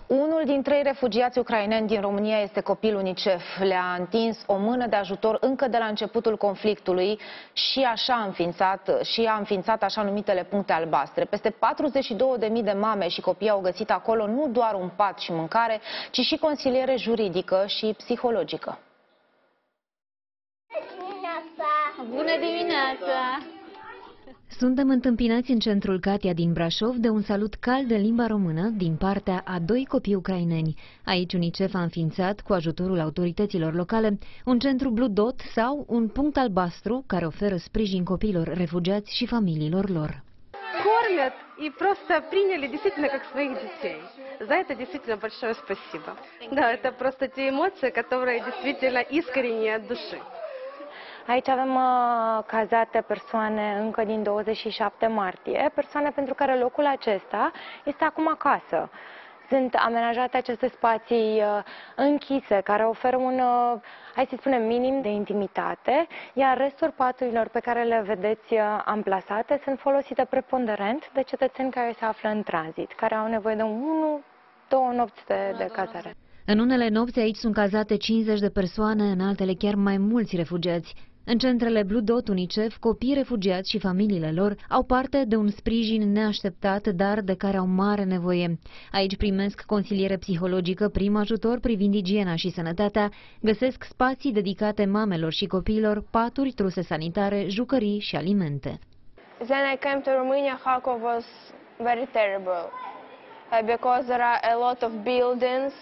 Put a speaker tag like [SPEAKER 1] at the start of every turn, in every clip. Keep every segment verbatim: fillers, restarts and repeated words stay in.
[SPEAKER 1] Unul din trei refugiați ucraineni din România este copil UNICEF. Le-a întins o mână de ajutor încă de la începutul conflictului și așa a înființat, și a înființat așa numitele puncte albastre. Peste patruzeci și două de mii de mame și copii au găsit acolo nu doar un pat și mâncare, ci și consiliere juridică și psihologică.
[SPEAKER 2] Bună dimineața!
[SPEAKER 3] Suntem întâmpinați în centrul Katia din Brașov de un salut cald în limba română din partea a doi copii ucraineni. Aici UNICEF a înființat, cu ajutorul autorităților locale, un centru Blue Dot sau un punct albastru care oferă sprijin copiilor refugiați și familiilor lor.
[SPEAKER 4] Кормят и просто приняли действительно как своих детей. За это действительно большое спасибо. Да, это просто те эмоции, которые действительно искренние от души.
[SPEAKER 5] Aici avem uh, cazate persoane încă din douăzeci și șapte martie, persoane pentru care locul acesta este acum acasă. Sunt amenajate aceste spații uh, închise, care oferă un, uh, hai să spunem, minim de intimitate, iar restul paturilor pe care le vedeți uh, amplasate sunt folosite preponderent de cetățeni care se află în tranzit, care au nevoie de unu, două nopți de, de cazare.
[SPEAKER 3] În unele nopți aici sunt cazate cincizeci de persoane, în altele chiar mai mulți refugiați. În centrele Blue Dot UNICEF, copiii refugiați și familiile lor au parte de un sprijin neașteptat, dar de care au mare nevoie. Aici primesc consiliere psihologică, prim ajutor privind igiena și sănătatea, găsesc spații dedicate mamelor și copiilor, paturi, truse sanitare, jucării și alimente.
[SPEAKER 6] When I came to Romania, Kharkov was very terrible uh, because there are a lot of buildings.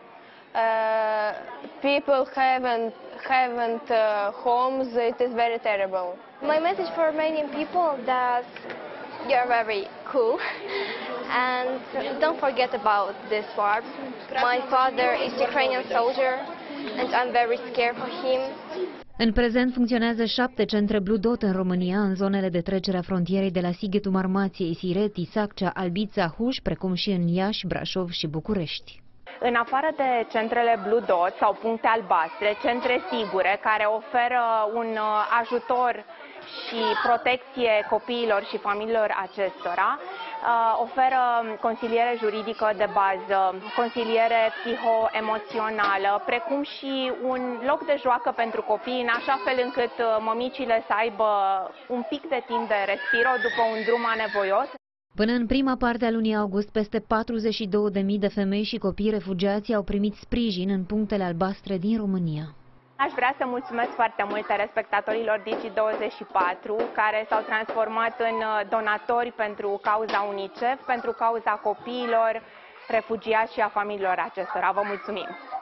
[SPEAKER 6] Uh, people haven't haven't uh, homes. It is very terrible.
[SPEAKER 7] My message for Romanian people that you're very cool and don't forget about this war. My father is a Ukrainian soldier and I'm very scared for him.
[SPEAKER 3] În prezent funcționează șapte centre Blue Dot în România, în zonele de trecere a frontierei de la Sighetul Marmației, Sireti, Saccea, Albița, Huș, precum și în Iași, Brașov și București.
[SPEAKER 8] În afară de centrele Blue Dot sau puncte albastre, centre sigure care oferă un ajutor și protecție copiilor și familiilor acestora, oferă consiliere juridică de bază, consiliere psiho-emoțională, precum și un loc de joacă pentru copii, în așa fel încât mămicile să aibă un pic de timp de respiro după un drum anevoios.
[SPEAKER 3] Până în prima parte a lunii august, peste patruzeci și două de mii de femei și copii refugiați au primit sprijin în punctele albastre din România.
[SPEAKER 8] Aș vrea să mulțumesc foarte mult telespectatorilor Digi douăzeci și patru, care s-au transformat în donatori pentru cauza UNICEF, pentru cauza copiilor refugiați și a familiilor acestora. Vă mulțumim!